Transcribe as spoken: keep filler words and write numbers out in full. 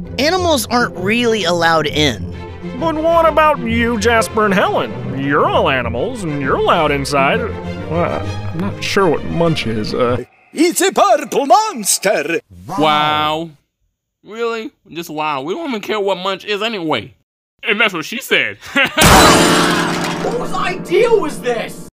Animals aren't really allowed in. But what about you, Jasper and Helen? You're all animals, and you're allowed inside. Well, I'm not sure what Munch is. Uh, It's a purple monster! Wow. Really? Just wow. We don't even care what Munch is anyway. And that's what she said. Whose idea was this?